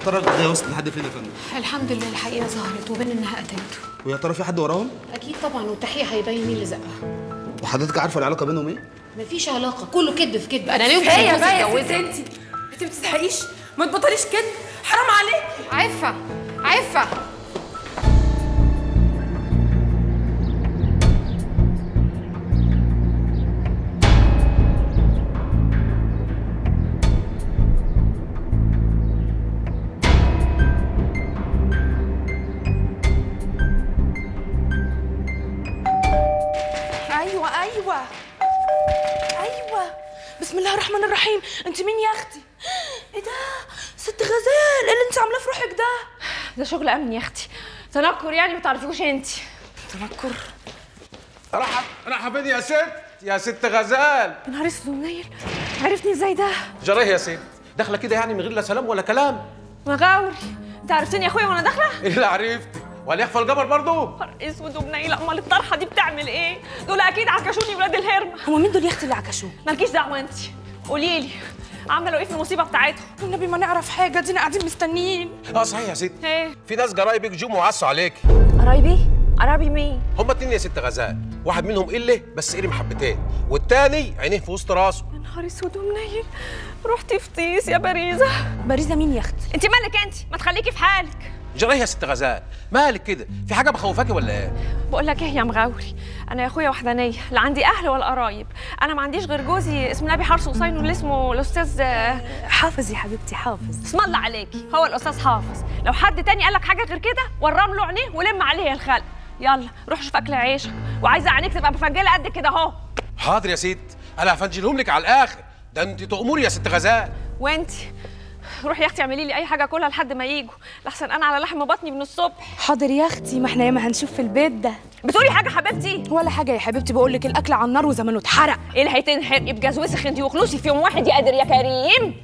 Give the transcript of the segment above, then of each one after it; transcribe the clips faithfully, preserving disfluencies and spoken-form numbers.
ترى القضيه وصلت لحد فين يا فندم؟ الحمد لله الحقيقه ظهرت وبين انها قتلته. ويا ترى في حد وراهم؟ اكيد طبعا، والتحقيق هيبين مين اللي زقها. وحضرتك عارفه العلاقه بينهم ايه؟ مفيش علاقه، كله كذب في كذب. انا يوم هي بقى يا ست انت انت ما بتستحقيش، ما تبطليش كده، حرام عليك. عفه عفه. ايوه ايوه ايوه بسم الله الرحمن الرحيم. انت مين يا اختي؟ ايه ده؟ ست غزال، ايه اللي انت عاملاه في روحك ده؟ ده شغل امن يا اختي، تنكر يعني ما تعرفيهوش انت. تنكر؟ راح راح فين يا ست؟ يا ست غزال. يا نهار اسود ومنيل، عرفتني ازاي ده؟ جريه يا ست، داخله كده يعني من غير لا سلام ولا كلام. مغاوري، انت عرفتني يا اخويا وانا داخله؟ ايه اللي عرفتي؟ وهل يخفى الجبر برضه؟ نهار اسود ومنيل، امال الطرحه دي بتعمل ايه؟ دول اكيد عكشوني ولاد الهرمه. هو مين دول يا اختي اللي عكشوك؟ مالكيش دعوه انت، قولي لي عملوا ايه في المصيبه بتاعتهم؟ والنبي ما نعرف حاجه، دينا قاعدين مستنيين. اه صحيح يا ست، ايه؟ في ناس جرايبك جم وعصوا عليكي. قرايبي؟ قرايبي مين؟ هما اتنين يا ست غزال، واحد منهم قله بس قري محبتين، والتاني عينيه في وسط راسه. يا نهار اسود ومنيل، رحتي في طيس يا باريزه. باريزه مين يا اختي؟ انت مالك انت؟ ما تخليكي في حالك. جريه يا ست غزال، مالك كده؟ في حاجه مخوفاكي ولا ايه؟ بقول لك ايه يا مغاوري، انا يا اخويا وحدانيه، لا عندي اهل ولا قرايب، انا ما عنديش غير جوزي اسمه نبي حرس حسين، واللي اسمه الاستاذ حافظ يا حبيبتي، حافظ. اسم الله عليكي، هو الاستاذ حافظ. لو حد تاني قال لك حاجه غير كده ورم له عينيه ولم عليه الخلق. يلا روح شوف اكل عيشك، وعايزه عينيك تبقى مفنجله قد كده اهو. حاضر يا ست، انا هفنجلهم لك على الاخر، ده انت تأمري يا ست غزال. وانت روحي يا اختي اعملي لي اي حاجه كلها لحد ما يجوا، لحسن انا على لحم بطني من الصبح. حاضر يا اختي، ما احنا ياما هنشوف في البيت ده. بتقولي حاجه حبيبتي؟ ولا حاجه يا حبيبتي، بقول لك الاكل على النار وزمانه اتحرق. ايه اللي هيتنحرق؟ يبقى وسخ انت وخلوصي في يوم واحد يا قادر يا كريم.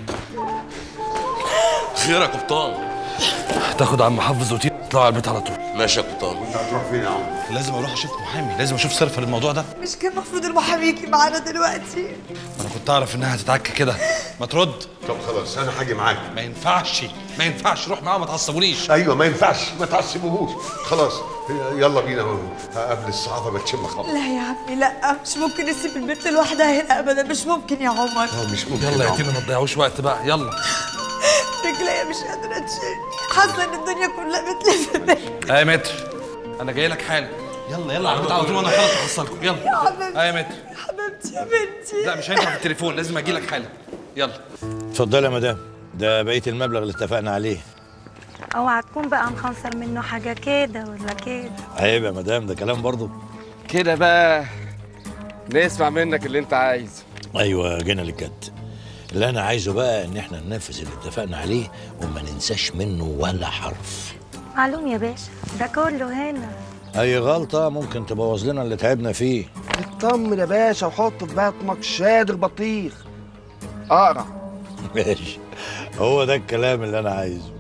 خير يا قبطان؟ تاخد عم حافظ وتيجي تطلع على البيت على طول. ماشي يا قبطان. انت هتروح فين يا عم؟ لازم اروح اشوف محامي، لازم اشوف صرف للموضوع ده. مش كان المفروض المحامي يجي معانا دلوقتي؟ انا كنت اعرف انها هتتعك كده. ما ترد. طب خلاص انا هاجي معاك. ما ينفعش ما ينفعش، روح معاه ما تعصبونيش. ايوه ما ينفعش، ما تعصبوهوش. خلاص يلا بينا قبل الصحافه ما تشم خبر. لا يا عمي لا، مش ممكن نسيب البنت لوحدها هنا ابدا، مش ممكن يا عمر. اه مش ممكن. يلا يا تينا ما تضيعوش وقت بقى، يلا. رجليا مش قادره تشيل، حاسه ان الدنيا كلها بتلف بيا. ايه متر، انا جاي لك حالا. يلا يلا على البيت على طول وانا خلاص هحصلكم. يلا يا حبيبتي. ايه متر. يا حبيبتي يا بنتي. لا مش هينفع في التليفون، لازم اجي لك حالا. يلا. اتفضلي يا مدام، ده بقيه المبلغ اللي اتفقنا عليه. اوعى تكون بقى مخنصر منه حاجه كده ولا كده. عيب يا مدام، ده كلام برضه. كده بقى نسمع منك اللي انت عايزه. ايوه جينا للجد. اللي انا عايزه بقى ان احنا ننفذ اللي اتفقنا عليه وما ننساش منه ولا حرف. معلوم يا باشا، ده كله هنا. اي غلطه ممكن تبوظ لنا اللي تعبنا فيه. اطمن يا باشا وحط في بطنك شاد البطيخ. اقرا. ماشي، هو ده الكلام اللي انا عايزه.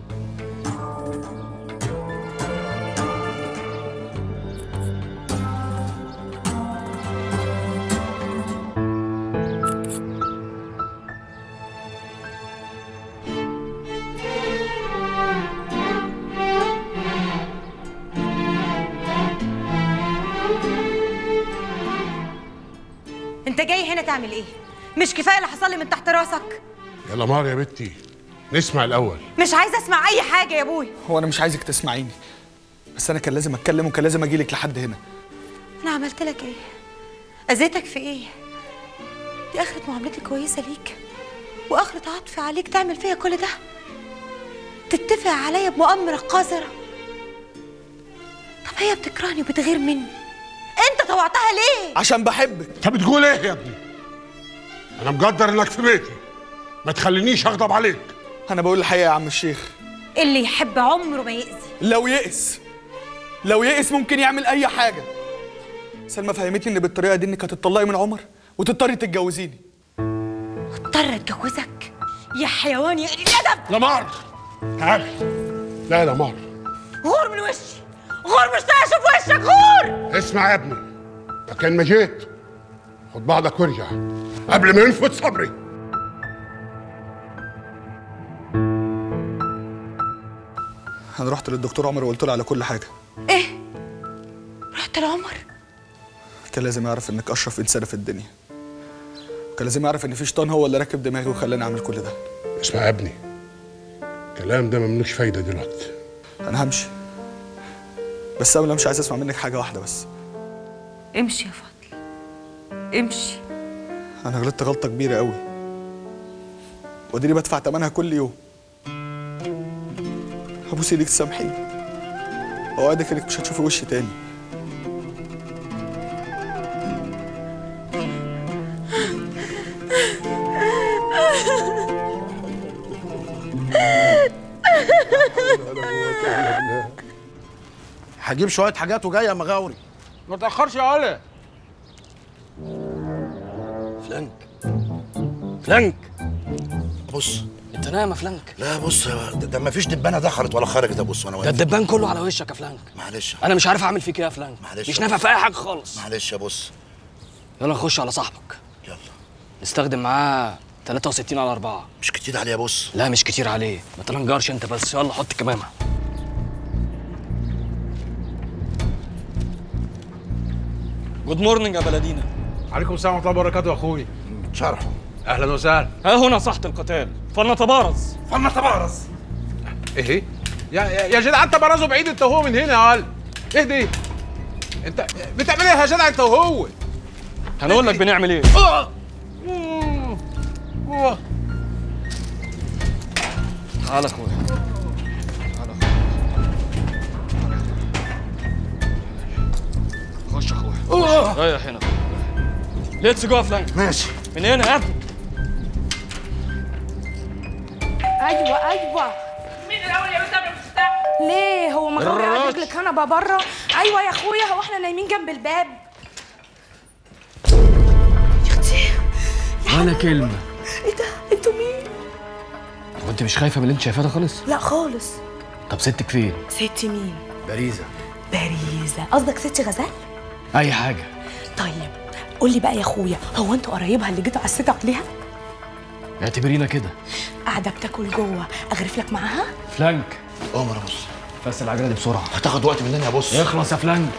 انت جاي هنا تعمل ايه؟ مش كفايه اللي حصل لي من تحت راسك؟ يا لمار يا بنتي نسمع الاول. مش عايزه اسمع اي حاجه يا ابوي. هو انا مش عايزك تسمعيني، بس انا كان لازم اتكلم وكان لازم اجيلك لحد هنا. انا عملت لك ايه؟ اذيتك في ايه؟ دي اخرة معاملتي كويسه ليك واخرة عطفي عليك تعمل فيا كل ده؟ تتفق عليا بمؤامره قذره. طب هي بتكرهني وبتغير مني، انت طوعتها ليه؟ عشان بحبك. انت بتقول ايه يا ابني؟ انا مقدر انك في بيتي، ما تخلينيش اغضب عليك. انا بقول الحقيقه يا عم الشيخ. اللي يحب عمره ما يأذي. لو يئس لو يئس ممكن يعمل اي حاجه. سلمى فهمتني ان بالطريقه دي انك هتطلقي من عمر وتضطري تتجوزيني. اضطر اتجوزك يا حيوان يا قليل الادب؟ لمار تعالي. لا يا لمار، غور من وشي، غور مش طايق اشوف وشك، غور. اسمع يا ابني، مكان ما جيت خد بعضك وارجع قبل ما ينفد صبري. انا رحت للدكتور عمر وقلت له على كل حاجه. ايه؟ رحت لعمر؟ كان لازم يعرف انك اشرف انسانه في الدنيا. كان لازم يعرف ان في شيطان هو اللي راكب دماغي وخلاني اعمل كل ده. اسمع يا ابني، الكلام ده مملوش فايده دلوقتي. انا همشي، بس قبل ما امشي عايز اسمع منك حاجه واحده بس. امشي يا فضل، امشي. انا غلطت غلطه كبيره قوي، واديني بدفع ثمنها كل يوم. هبوس ايدك تسامحيني، اوعدك انك مش هتشوفي وشي تاني. هجيب شويه حاجات وجاي يا مغاوري. ما تاخرش يا علي. فلانك فلانك بص. انت نايم يا فلانك؟ لا بص، ده, ده ما فيش دبانه دخلت ولا خرجت. ابص وانا ده الدبان كله على وشك يا فلانك. معلش انا مش عارف اعمل فيك ايه يا فلانك. معلش مش نافع في اي حاجه خالص. معلش يا بص. يلا نخش على صاحبك. يلا نستخدم معاه ثلاثة وستين على أربعة. مش كتير عليه يا بص. لا مش كتير عليه، ما تلنجرش انت بس. يلا حط كمامه. جود مورنينج يا بلدينا. عليكم السلام ورحمه الله وبركاته يا اخوي. شرحه. اهلا وسهلا. ها هنا ساحه القتال، فلنتبارز. فلنتبارز. ايه يا يا جدع انت برازه بعيد انت وهو من هنا يا علي. ايه دي؟ انت بتعمل ايه يا جدع انت وهو؟ هنقول لك بنعمل ايه. اه اه تعالى يا اخويا. تعالى خش يا اخويا. رايح هنا. ليتس جو يا فلانك. ماشي. من هنا يا ابني. ايوه ايوه. مين الاول يا بنت قبل ما تفتح؟ ليه هو مغاوري الراجل. قاعد رجل كنبه بره؟ ايوه يا اخويا، هو احنا نايمين جنب الباب؟ يا اختي ولا كلمه. ايه ده؟ انتوا مين؟ هو انت مش خايفه من اللي انت شايفاه ده خالص؟ لا خالص. طب ستك فين؟ ستي مين؟ باريزه. باريزه؟ قصدك ستي غزال؟ اي حاجه. طيب قول لي بقى يا اخويا، هو انتوا قرايبها اللي جيتوا عسيتوا عليها؟ اعتبرينا كده. قاعده بتاكل جوه، اغرف لك معاها؟ فلانك. عمر بص. بس العجله دي بسرعه. هتاخد وقت مننا يا بص. اخلص يا فلانك.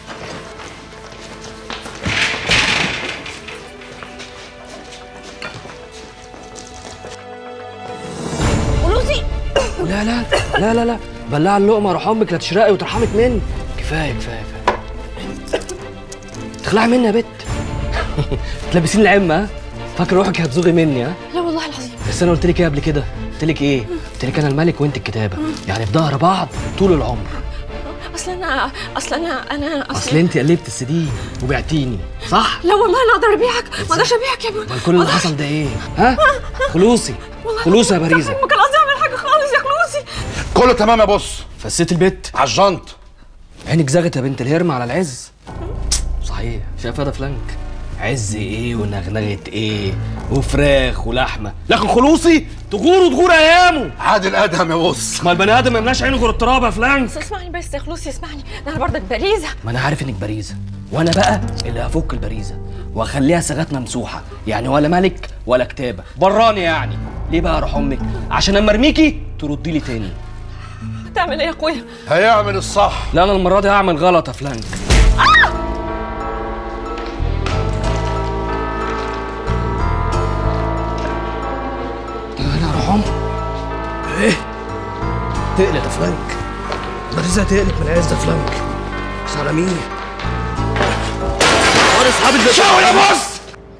قلوزي. لا لا لا لا لا بلع اللقمه روح امك لا تشرقي وترحمك مني. كفايه كفايه كفايه. تخلعي مني يا بت. تلبسيني العمه ها؟ فاكر روحك هتزوغي مني ها؟ لا والله العظيم. بس انا قلت لك ايه قبل كده؟ قلت لك ايه؟ قلت لك انا الملك وانت الكتابه، يعني في ظهر بعض طول العمر. اصل انا اصل انا انا اصل انت قلبت السي دي وبعتيني صح؟ لا والله انا اقدر ابيعك، ما اقدرش ابيعك يا ابني. امال كل اللي حصل ده ايه؟ ها؟ خلوصي خلوصي يا باريزه. ما كان قصدي اعمل حاجه خالص يا خلوصي. كله تمام يا بص. فسيت البت على الجنط. عينك زغت يا بنت الهرم على العز. صحيح شايف هذا فلانك؟ عز ايه ونغنغه ايه وفراخ ولحمه، لكن خلوصي تغور وتغور ايامه. عادل ادهم يا بص. ما البني ادم ما يملاش عينه غير التراب يا فلانك. بس اسمعني بس يا خلوصي، اسمعني، ده انا برضك باريزه. ما انا عارف انك باريزه، وانا بقى اللي هفك الباريزه واخليها سغات ممسوحه، يعني ولا ملك ولا كتابه، براني يعني. ليه بقى اروح امك؟ عشان اما ارميكي تردي لي تاني. هتعمل ايه يا اخويا؟ هيعمل الصح. لا انا المره دي هعمل غلط يا فلانك. آه! انا اروح امك. ايه؟ تقلق يا فلانك. باريزه تقلق من العز يا فلانك. بس على مين؟ وانا اصحابي اللي شاور يا بص.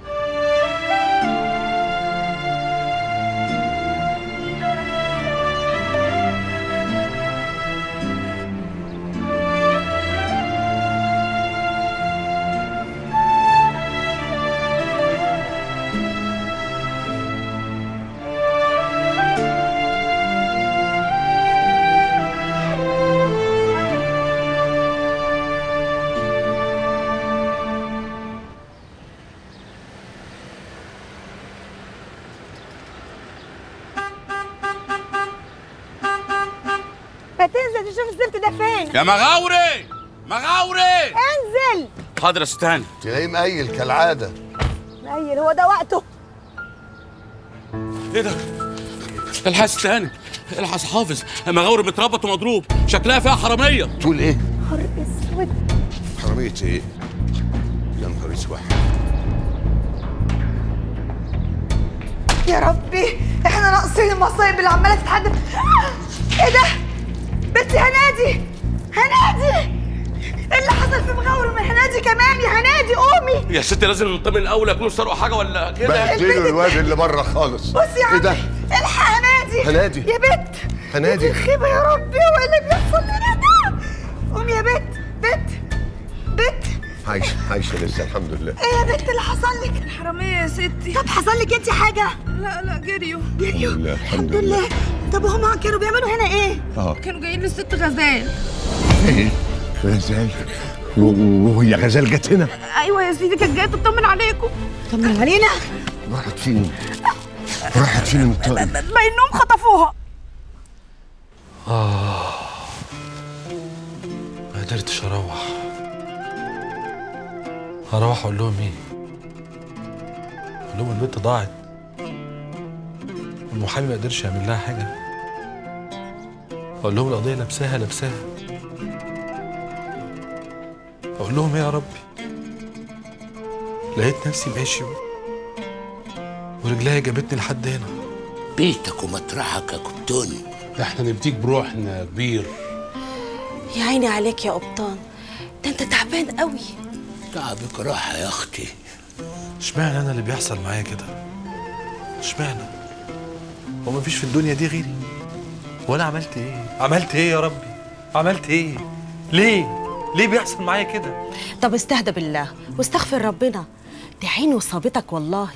فتنزل تشوف الزفت ده فين؟ يا مغاوري مغاوري انزل. حاضر يا ستاني. تلاقيه مقيل كالعاده. مقيل هو ده وقته. ايه ده؟ الحق ستاني، الحس حافظ، مغاوري متربط ومضروب، شكلها فيها حراميه. تقول ايه؟ نهار اسود. حرامية ايه؟ يا نهار اسود. يا ربي احنا ناقصين المصايب اللي عماله تتحدف. ايه ده؟ بنتي هنادي هنادي، ايه اللي حصل في مغاور من هنادي كمان؟ يا هنادي قومي يا ستي لازم نطمن الاول، يكونوا سرقوا حاجه ولا كده. بهدلوا الواد اللي بره خالص. بصي يا ايه ده؟ الحق هنادي. هنادي. يا بت هنادي. الخيبه يا ربي، وايه اللي بيحصل لنا ده؟ قومي يا بت بت بت. عايشه عايشه لسه الحمد لله. ايه يا بنت اللي حصل لك؟ الحرامية يا ستي. طب حصل لك انت حاجه؟ لا لا جريوا جريوا الحمد لله الحمد لله. طب وهم كانوا بيعملوا هنا ايه؟ اه كانوا جايين للست غزال. ايه؟ غزال؟ وهي غزال جت هنا؟ ايوه يا سيدي، كانت جايه تطمن عليكم. تطمن علينا؟ راحت فين؟ راحت فين الطائر؟ بانهم خطفوها. آه ما قدرتش أروح. هروح أقول لهم إيه؟ أقول لهم البنت ضاعت والمحامي ما قدرش يعمل لها حاجة. أقول لهم القضية لابساها لابساها. أقول لهم إيه يا ربي؟ لقيت نفسي ماشي ورجليا جابتني لحد هنا. بيتك ومطرحك يا كبتون. احنا نبديك بروحنا يا كبير. يا عيني عليك يا قبطان، ده انت تعبان قوي. تعبك راحه يا اختي. اشمعنى انا اللي بيحصل معايا كده؟ اشمعنى؟ هو مفيش في الدنيا دي غيري؟ وانا عملت ايه؟ عملت ايه يا ربي؟ عملت ايه؟ ليه؟ ليه بيحصل معايا كده؟ طب استهدى بالله واستغفر ربنا، دي عيني وصابتك والله.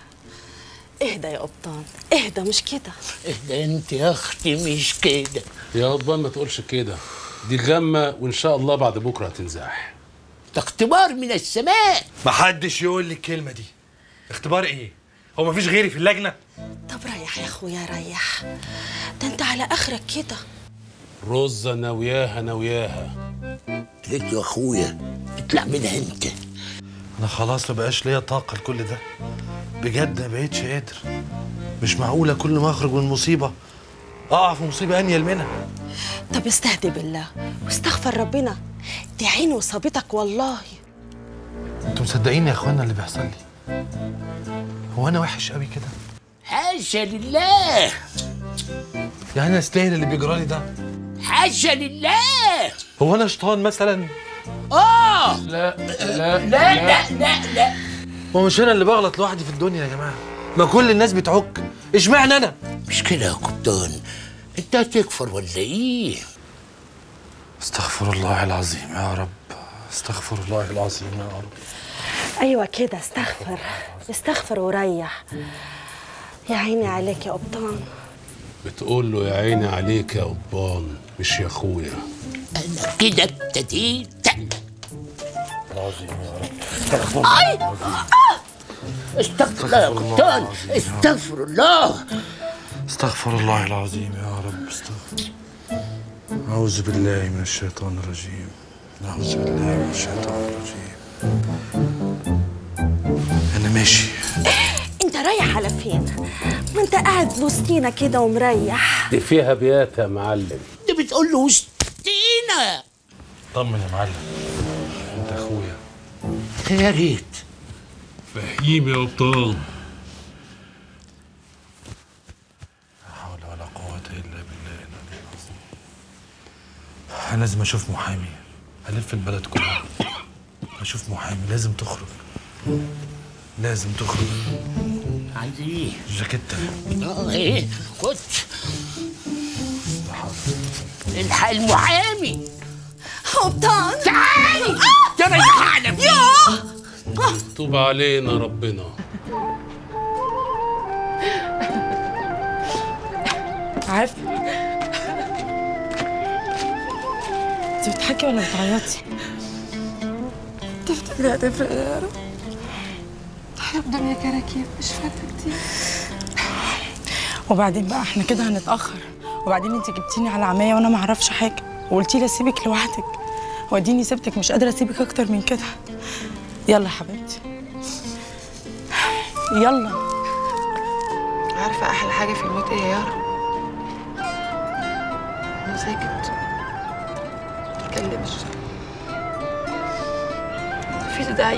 اهدى يا قبطان اهدى، مش كده. اهدى انت يا اختي، مش كده. يا قضبان ما تقولش كده، دي غمه وان شاء الله بعد بكره هتنزاح. ده اختبار من السماء. محدش يقول لي الكلمه دي. اختبار ايه؟ هو مفيش غيري في اللجنه؟ طب ريح يا اخويا ريح، ده انت على اخرك كده. رزه ناوياها ناوياها. ليك يا اخويا اطلع منها انت. انا خلاص ما بقاش ليا طاقه لكل ده، بجد ما بقتش قادر. مش معقوله كل ما اخرج من مصيبه اقع في مصيبه انيل منها. طب استهدي بالله واستغفر ربنا، دي عين وصابتك والله. انتوا مصدقين يا اخوانا اللي بيحصل لي؟ هو انا وحش قوي كده؟ حاشا لله. يعني انا استاهل اللي بيجرالي ده؟ حاشا لله. هو انا شيطان مثلا؟ اه لا لا لا لا لا لا. هو مش انا اللي بغلط لوحدي في الدنيا يا جماعه؟ ما كل الناس بتعك، اشمعنى انا؟ مش كده يا كبتان، انت هتكفر ولا ايه؟ استغفر الله العظيم يا رب، استغفر الله العظيم يا رب. ايوه كده استغفر استغفر وريح. يا عيني عليك يا قبطان. بتقول له يا عيني عليك يا قضبان مش يا اخويا. انا كده ابتديت. العظيم يا رب. استغفر الله. استغفر الله يا كبتان، استغفر الله. استغفر الله العظيم يا رب، استغفر. أعوذ بالله من الشيطان الرجيم، أعوذ بالله من الشيطان الرجيم. أنا ماشي. انت رايح على فين؟ ما انت قاعد وسطينا كده ومريح. دي فيها بيات يا معلم. انت بتقول له وسطينا. طمن يا معلم، أنت أخويا. يا ريت. فهيم يا قبطان. لا حول ولا قوة إلا بالله العلي العظيم. أنا لازم أشوف محامي، ألف البلد كلها أشوف محامي. لازم تخرج، لازم تخرج. عايز ايه؟ الجاكيتة. اه ايه؟ خد. الحق المحامي. قبطان تعالي. ده انا هعلم. طوب علينا ربنا. عارف انت بتضحكي ولا بتعيطي؟ تفتكري هتفرق يا رب؟ احنا في دنيا كراكيب مش فاته كتير. وبعدين بقى احنا كده هنتاخر، وبعدين انت جبتيني على عمايه وانا ما اعرفش حاجه وقلتي لي اسيبك لوحدك، واديني سبتك مش قادره اسيبك اكتر من كده. يلا يا حبيبتي يلا. عارفه احلى حاجه في الموت ايه يا يارا؟ كله ساكت متكلمش، مفيش داعي،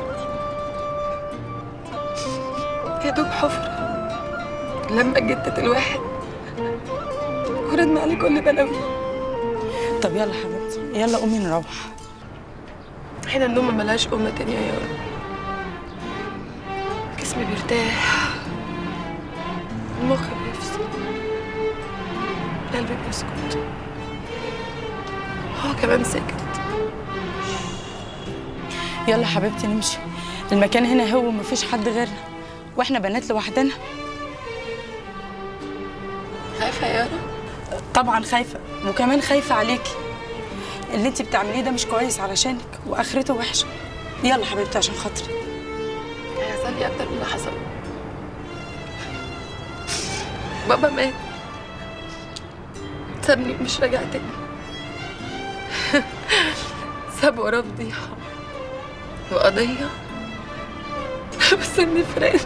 يا دوب حفرة لما جدت الواحد وردنا عليه كل بلاوي. طب يلا حبيبتي، يلا قومي نروح. حين النوم ملهاش أم تانية يا رب. جسمي بيرتاح، المخ بيفصل، قلبي بيسكت، هو كمان ساكت. يلا حبيبتي نمشي، المكان هنا هو ومفيش حد غيرنا، واحنا بنات لوحدنا. خايفة يا يارا؟ طبعا خايفة، وكمان خايفة عليكي. اللي انت بتعمليه ده مش كويس علشانك، واخرته وحشة. يلا حبيبتي عشان خاطري. هيحصل لي أكتر من اللي حصل. بابا مات، سابني مش راجع تاني. ساب وراه فضيحة وقضية بس اني فراق.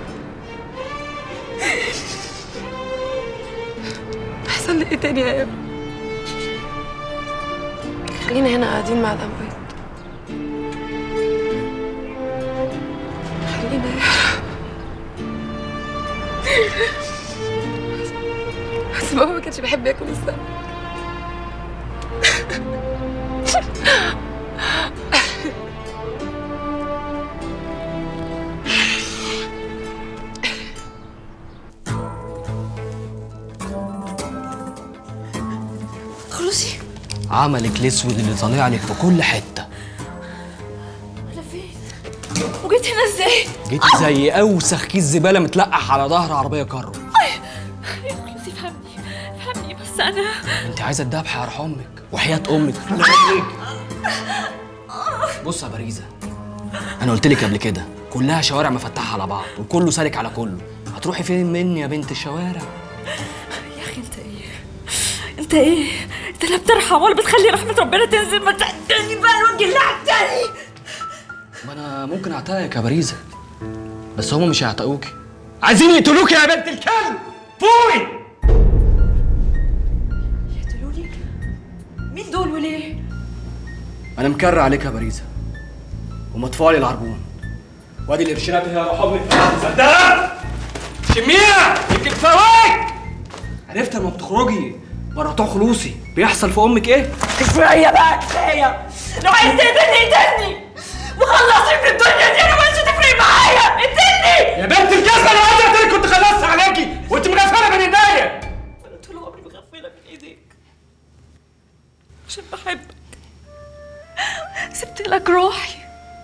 هيحصل لي ايه تاني يا يابا؟ خلينا هنا قاعدين مع الأموات. خلينا يا بس بابا ما كانش بيحب ياكل السمك. خلصي عملك الاسود اللي طالع لك في كل حته. انا فين؟ وجيت هنا ازاي؟ جيت زي اوسخ كيس زباله متلقح على ظهر عربيه كارو. يا خلصي فهمني فهمني بس انا انت عايزه تدبحي يا روح امك وحياه امك. بص يا باريزه، انا قلت لك قبل كده كلها شوارع مفتحه على بعض وكله سالك على كله. هتروحي فين مني يا بنت الشوارع؟ يا اخي انت ايه؟ انت ايه؟ انت لا بترحم ولا بتخلي رحمه ربنا تنزل. ما تعتني بقى الوجه اللي عتاني. ما انا ممكن اعتقك يا باريزه، بس هما مش هيعتقوكي، عايزين يقتلوكي يا بنت الكلب. فوقي. يقتلوني؟ مين دول وليه؟ انا مكرر عليك يا باريزه ومدفوع لي العربون، وادي القرشينات هي يا روح امك. صدقت شميها يمكن تفوقك. عرفت لما بتخرجي بره بتوع خلوصي بيحصل في امك ايه؟ كفايه بقى كفايه. لو عايز تقتلني قتلني وخلصي من الدنيا دي. انا مش هتفرق معايا. قتلني يا بنت الجزمه. انا عايز اقتلك كنت خلصت عليكي وانت مغفله من ايديا. انا طول عمري مغفله من ايديك عشان بحبك. سبت لك روحي،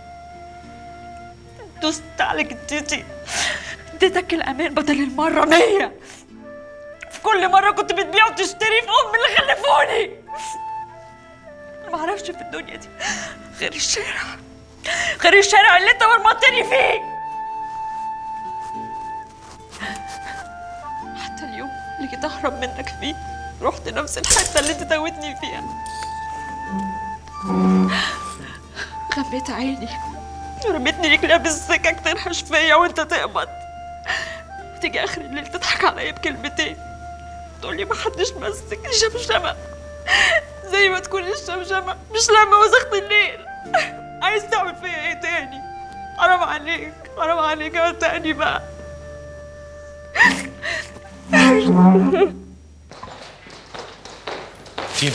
دوست على جدتي، اديتك الامان بدل المره مية. في كل مره كنت بتبيع وتشتري في ام اللي خلفوني. انا ما اعرفش في الدنيا دي غير الشارع، غير الشارع اللي انت مرمطني فيه. حتى اليوم اللي جيت اهرب منك فيه رحت نفس الحته اللي انت توتني فيها. غميت عيني ورميتني رجليها بالسكك تنحش فيا وانت تقبض، وتيجي اخر الليل تضحك عليا بكلمتين تقولي محدش مسك الشمشمه، زي ما تكون الشمشمه مش لما وسخت الليل. عايز تعمل فيا ايه تاني؟ حرام عليك حرام عليك يا تاني بقى. تينا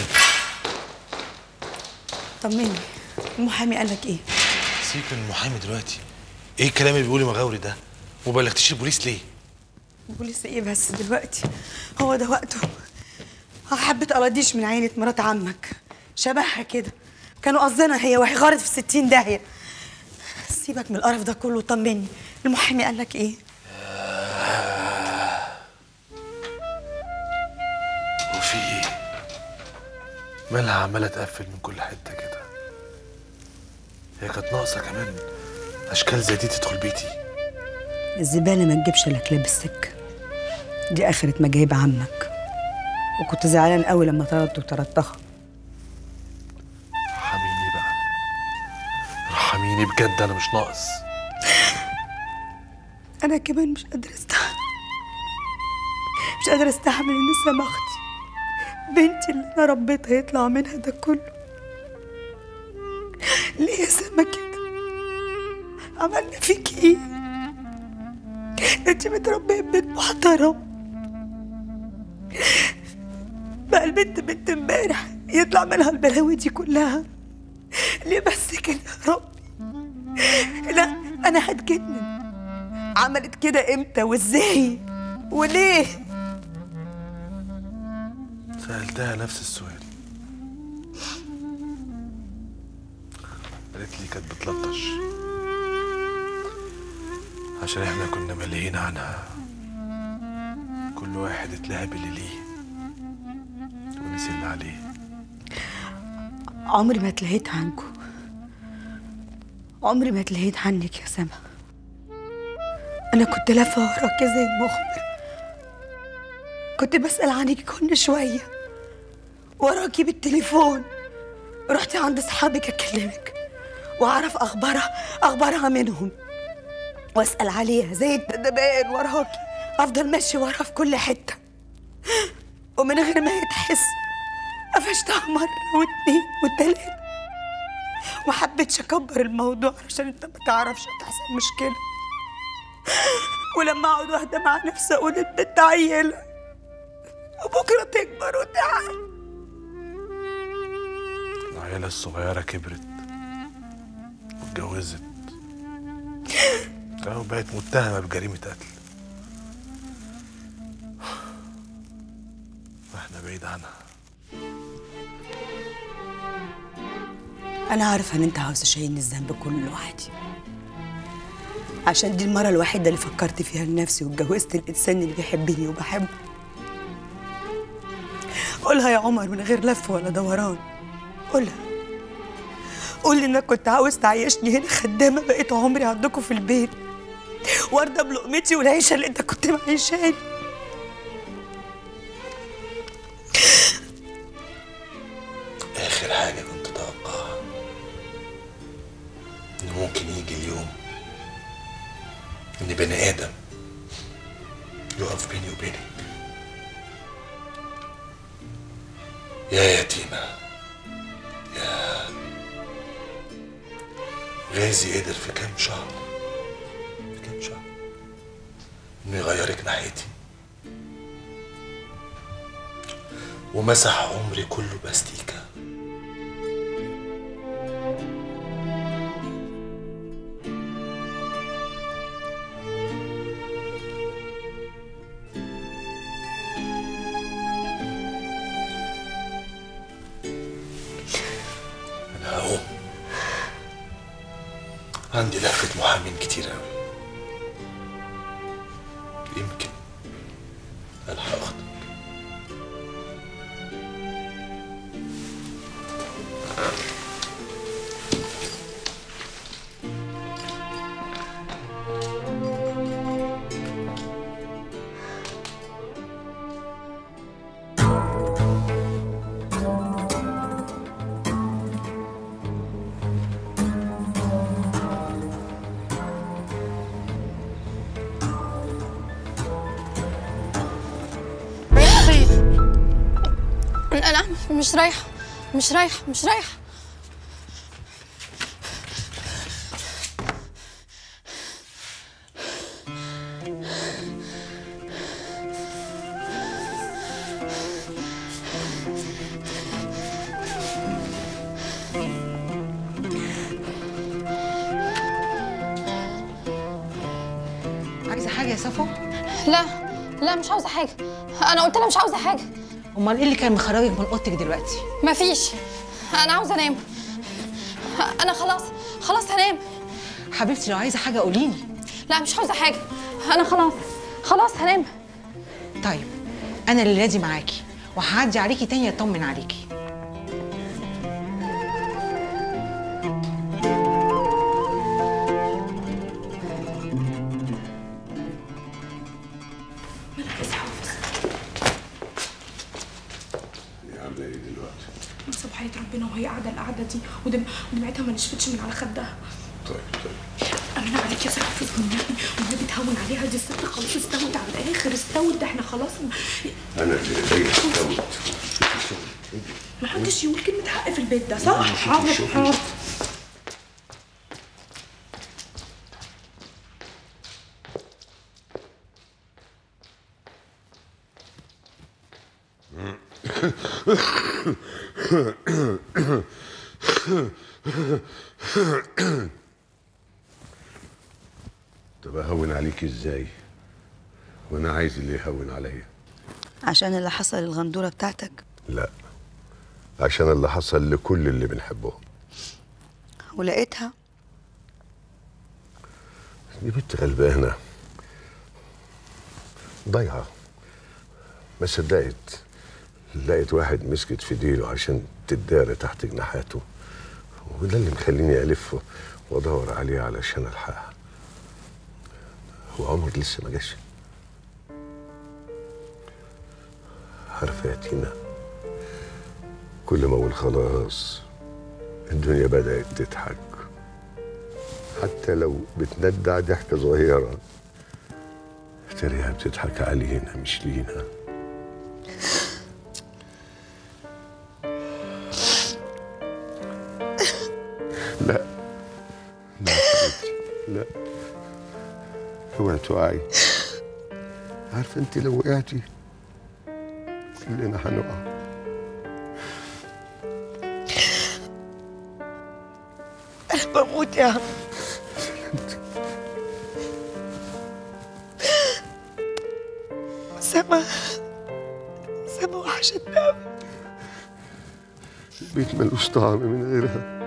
طمني، المحامي قال لك ايه؟ سيبك من المحامي دلوقتي. ايه الكلام اللي بيقوله مغاوري ده؟ وما بلغتيش البوليس ليه؟ البوليس ايه بس دلوقتي؟ هو ده وقته. حبة قراضيش من عينة مرات عمك شبهها كده، كانوا قصدنا هي وهي غارت في ستين داهية. سيبك من القرف ده كله وطمني، المحامي قال لك ايه؟ وفي ايه؟ مالها عمالة تقفل من كل حتة كده؟ هي كانت ناقصة كمان أشكال زي دي تدخل بيتي. الزبالة ما تجيبش إلا كلاب السكة، دي آخرة ما جايب عمك، وكنت زعلان قوي لما طردته وطردتها. ارحميني بقى، ارحميني بجد، أنا مش ناقص. أنا كمان مش قادرة أستحمل، مش قادرة أستحمل إن سما أختي بنتي اللي انا ربيتها يطلع منها ده كله؟ ليه يا سما كده؟ عملنا فيك ايه؟ انت متربيه ببيت محترم، بقى البنت بنت امبارح يطلع منها البلاوي دي كلها. ليه بس كده يا ربي؟ لا انا هتجنن. عملت كده امتى وازاي وليه؟ سألتها نفس السؤال، قالت لي كانت بتلطش عشان احنا كنا ملهيين عنها، كل واحد اتلهب اللي ليه ونسي اللي عليه. عمري ما اتلهيت عنكم، عمري ما اتلهيت عنك يا سما. انا كنت لافه وراكي زي المخبر، كنت بسأل عنك كل شويه وراكي بالتليفون. رحتي عند اصحابك اكلمك واعرف اخبارها اخبارها منهم واسال عليها زي الدبان وراكي، افضل ماشي وراها في كل حته، ومن غير ما هي تحس قفشتها مره واتنين وتلاته. ما حبيتش اكبر الموضوع عشان انت ما تعرفش هتحصل مشكله، ولما اقعد واحده مع نفسي اقول البنت عيله وبكره تكبر وتعقل. العيله الصغيره كبرت واتجوزت اهو بقت متهمه بجريمه قتل، واحنا بعيد عنها. انا عارفه ان انت عاوز تشيلني الذنب كله لوحدي، عشان دي المره الوحيده اللي فكرت فيها لنفسي واتجوزت الانسان اللي بيحبني وبحبه. قولها يا عمر من غير لف ولا دوران، قولها. قول انك كنت عاوز تعيشني هنا خدامه بقيت عمري عندكم في البيت، وارضى بلقمتي والعيشه اللي انت كنت معيشاني. اخر حاجه كنت اتوقعها ان ممكن يجي اليوم ان بني ادم يقف بيني وبينك. يا يتيمه، يا غازي قدر في كام شهر في كام شهر انه يغيرك ناحيتي ومسح عمري كله باستيكه. انا هقوم، عندي لفة محامين كتير أوي، يمكن ألحق أخطب. لا مش رايحة مش رايحة مش رايحة. عايزة حاجة يا صفو؟ لا لا مش عاوزة حاجة، أنا قلت لها مش عاوزة حاجة. امال ايه اللي كان مخرجك من اوضتك دلوقتي؟ مفيش، انا عاوزه انام. انا خلاص خلاص هنام. حبيبتي لو عايزه حاجه قوليلي. لا مش عاوزه حاجه، انا خلاص خلاص هنام. طيب انا الليله دي معاكي وهعدي عليكي تاني اطمن عليكي. صبحية ربنا وهي قاعدة القعدة دي ودم... ودمعتها ما نشفتش من على خدها. طيب طيب انا عليك يا سي حافظ والنبي والنبي تهون عليها، دي الست خلاص استوت على الاخر، استوت، ده احنا خلاص. انا اللي ايديا استوت. ما حدش يقول كلمه حق في البيت ده، صح؟ حاضر حاضر. طب اهون عليك ازاي؟ وانا عايز اللي يهون عليا. عشان اللي حصل للغندورة بتاعتك؟ لا، عشان اللي حصل لكل اللي بنحبهم. ولقيتها؟ دي بنت غلبانة ضايعة، ما صدقت لقيت واحد مسكت في ديله عشان تداري تحت جناحاته، وده اللي مخليني ألف وأدور عليه علشان ألحقها. هو عمر لسه ما جاش. عارفة يا تينا، كل ما أقول خلاص الدنيا بدأت تضحك، حتى لو بتندع ضحكة صغيرة تلاقيها بتضحك علينا مش لينا. لا لا حبيبتي لا، اوعي تقعي. عارفه انت لو وقعتي كلنا هنقع. انا بموت يا عم. سما سما وحشتني قوي. البيت ملوش طعم من غيرها.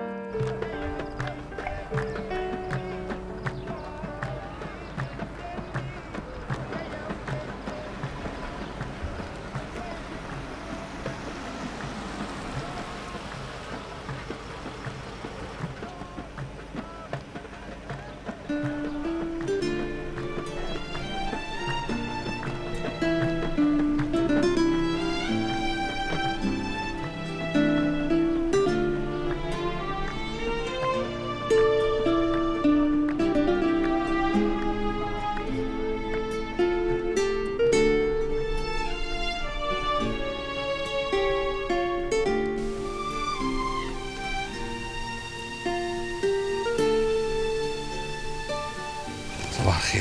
صباح الخير.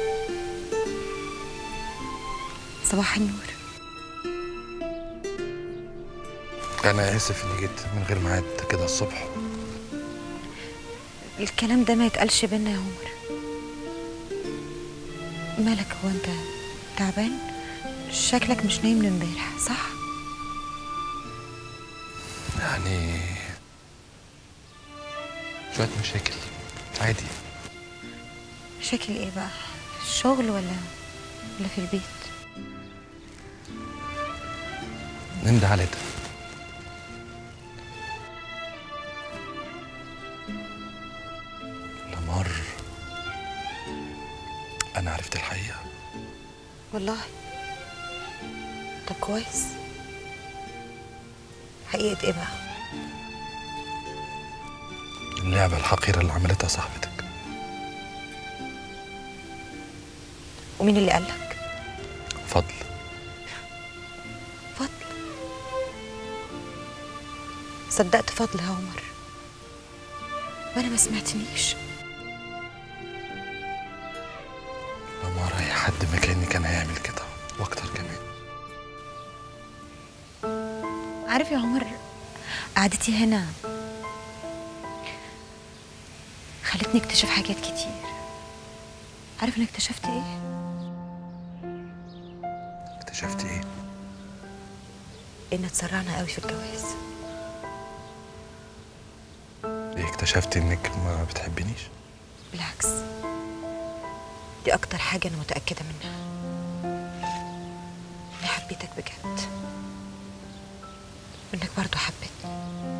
صباح النور. أنا آسف إني جيت من غير ميعاد كده الصبح. الكلام ده ما يتقالش بينا يا عمر. مالك، هو انت تعبان؟ شكلك مش نايم من امبارح، صح؟ يعني شوية مشاكل عادي. مشاكل ايه بقى؟ الشغل ولا ولا في البيت؟ نمد على ده. لمر أنا عرفت الحقيقة. والله؟ طب كويس. حقيقة ايه بقى؟ اللعبة الحقيرة اللي عملتها صاحبتك. ومين اللي قالك؟ فضل. فضل؟ صدقت فضل يا عمر وانا ما سمعتنيش. لما أي حد مكاني كان هيعمل كده واكتر كمان. عارف يا عمر، قعدتي هنا خلتني اكتشف حاجات كتير. عارف انا اكتشفت ايه؟ اكتشفت ايه؟ ان اتسرعنا قوي في الجواز. ايه اكتشفت انك ما بتحبنيش؟ بالعكس، دي اكتر حاجة انا متأكدة منها. اني حبيتك بجد، وانك برضه حبيتني.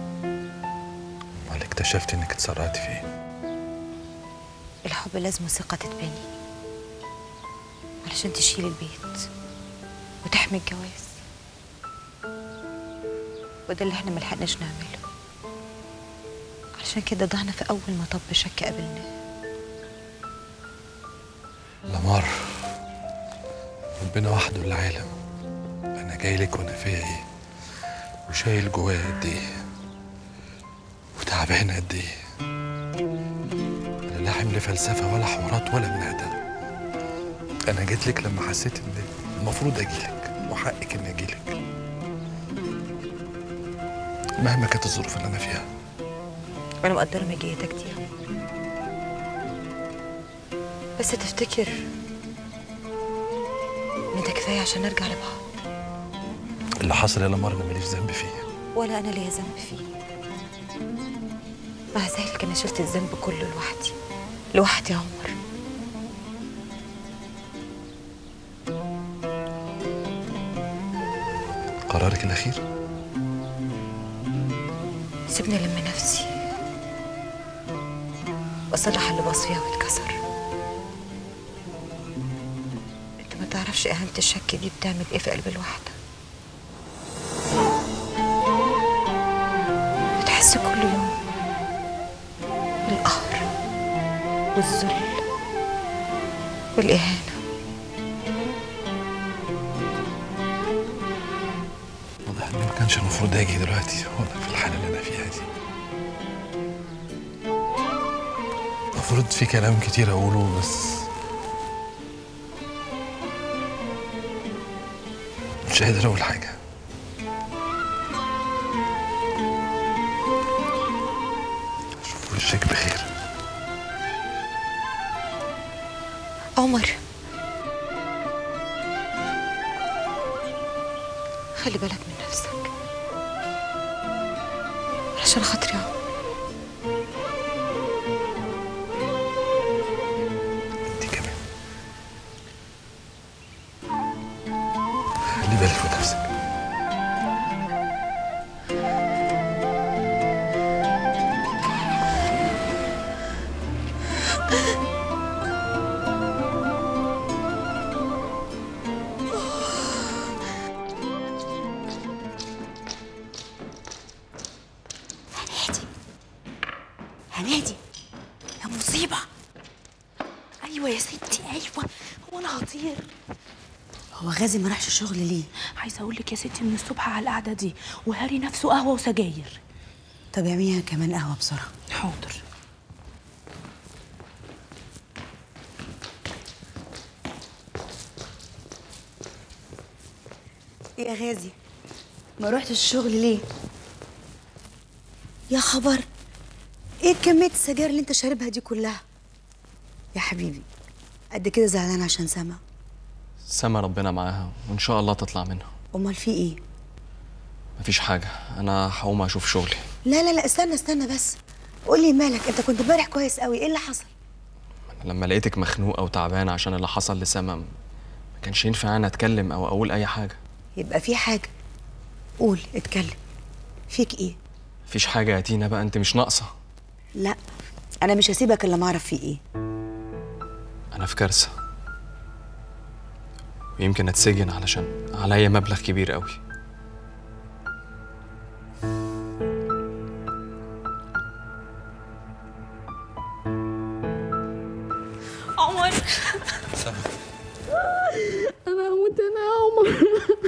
امال اكتشفت انك اتسرعت في ايه؟ الحب لازم ثقة تتبني علشان تشيل البيت وتحمي الجواز، وده اللي احنا ملحقناش نعمله عشان كده ضعنا في أول مطب شك قابلنا. لمار، ربنا وحده اللي عالم. انا جاي لك وانا فيا ايه، وشايل جوايا قد ايه، وتعبان قد ايه. انا لا حمل فلسفه ولا حوارات ولا منادى. انا جيت لك لما حسيت ان المفروض اجي لك وحقك اني اجي لك مهما كانت الظروف اللي انا فيها. أنا مقدرة مجيتك دي، بس تفتكر إن ده كفاية عشان نرجع لبعض؟ اللي حصل يا لمار انا ماليش ذنب فيه، ولا أنا ليا ذنب فيه. مع ذلك أنا شلت الذنب كله لوحدي، لوحدي يا عمر. قرارك الأخير؟ سيبني ألم نفسي وأصلح اللي باظ فيها واتكسر. أنت ما تعرفش إهانة الشك دي بتعمل إيه في قلب الواحدة. بتحس كل يوم بالقهر والذل والإهانة. واضح إني ما كانش المفروض أجي دلوقتي وأنا في الحالة اللي أنا فيها دي. المفروض في كلام كتير أقوله بس مش قادر أقول حاجة. أشوف وشك بخير. عمر، خلي بالك من نفسك عشان خاطري يا عمر. انت كمان خلي بالك من نفسك. هنادي يا مصيبة. أيوة يا ستي أيوة، هو أنا هطير. هو غازي ما راحش الشغل ليه؟ عايزة أقول لك يا ستي من الصبح على القعدة دي وهاري نفسه قهوة وسجاير. طب اعمليها كمان قهوة بسرعة. حاضر. ايه يا غازي؟ ما روحتش الشغل ليه؟ يا خبر، ايه كمية السجاير اللي انت شاربها دي كلها؟ يا حبيبي قد كده زعلان عشان سما؟ سما ربنا معاها وإن شاء الله تطلع منها. امال في ايه؟ مفيش حاجة، أنا هقوم أشوف شغلي. لا لا لا استنى استنى بس، قولي مالك، انت كنت امبارح كويس قوي، ايه اللي حصل؟ لما لقيتك مخنوقة وتعبانة عشان اللي حصل لسما ما كانش ينفع أنا أتكلم أو أقول أي حاجة. يبقى في حاجة، قول اتكلم. فيك ايه؟ مفيش حاجة يا تينا بقى، أنت مش ناقصة. لا انا مش هسيبك الا ما اعرف في ايه. أنا في كارثة ويمكن أتسجن علشان عليا مبلغ كبير قوي. عمر سما انا هموت انا يا عمر.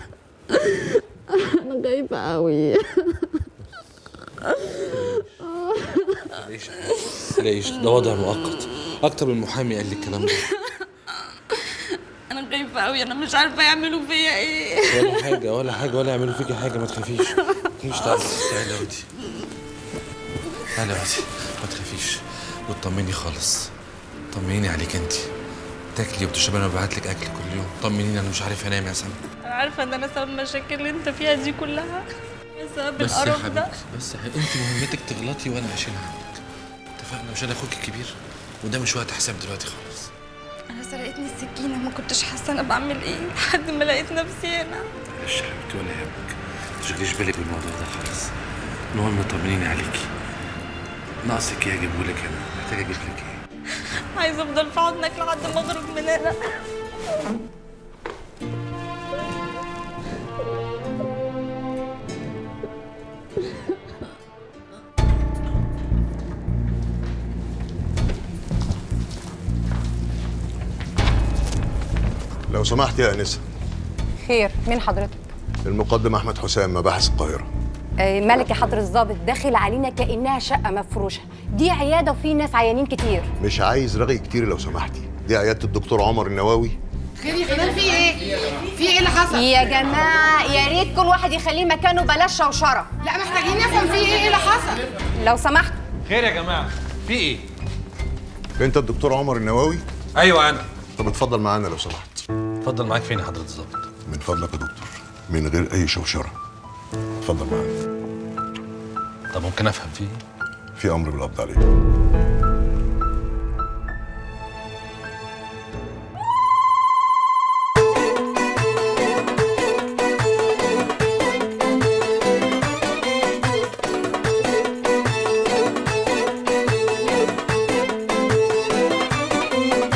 انا خايفه قوي. ليش ليش ده وضع مؤقت، اكتر من محامي قال لي الكلام ده. انا خايفه قوي، انا مش عارفه يعملوا فيا ايه. ولا حاجه ولا حاجه ولا يعملوا فيكي حاجه، ما تخافيش. مش تعالي تعالي يا ودي، تعالي يا ودي، ما تخافيش وتطمني خالص. طمنيني عليك انت، تاكلي وتشربي، انا ببعت لك اكل كل يوم. طمنيني، انا مش عارف انام يا سما. انا عارفه ان انا سبب المشاكل اللي انت فيها دي كلها، بسبب بس يا القرف حبيبتي ده. بس يا حبيبتي، انت مهمتك تغلطي وانا اشيلها عنك. اتفقنا؟ مش انا اخوك الكبير، وده مش وقت حساب دلوقتي خالص. انا سرقتني السكينه، ما كنتش حاسه انا بعمل ايه لحد ما لقيت نفسي هنا. معلش يا حبيبتي ولا يهمك، ما تشغليش بالك بالموضوع ده خالص. المهم طمنيني عليكي. ناقصك ايه اجيبه لك هنا؟ محتاجه اجيب لك ايه؟ عايزه افضل في حضنك لحد ما اخرج من هنا. لو سمحت يا انسه. خير، مين حضرتك؟ المقدم احمد حسام، مباحث القاهره. آه مالك يا حضرة الضابط؟ داخل علينا كأنها شقة مفروشة، دي عيادة وفي ناس عيانين كتير. مش عايز رغي كتير لو سمحتي، دي عياده الدكتور عمر النواوي. خير يا خلال، في ايه؟ في ايه اللي حصل؟ يا جماعة يا ريت كل واحد يخليه مكانه، بلاش شوشرة. لا محتاجين نفهم في ايه اللي حصل. لو سمحت. خير يا جماعه، في ايه؟ انت الدكتور عمر النواوي؟ ايوه انا. طب اتفضل معانا لو سمحت. اتفضل معاك فين يا حضرة الضابط؟ من فضلك يا دكتور، من غير اي شوشره. اتفضل معانا. طب ممكن افهم فيه؟ في امر بالقبض عليك.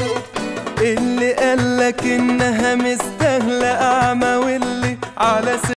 اللي قالك انها مستاهله اعمى واللي على